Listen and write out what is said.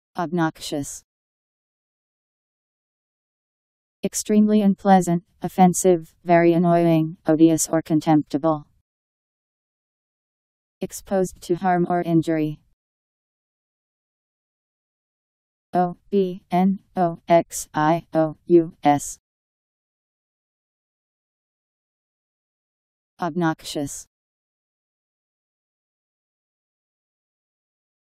Obnoxious. Extremely unpleasant, offensive, very annoying, odious or contemptible. Exposed to harm or injury. Obnoxious. Obnoxious.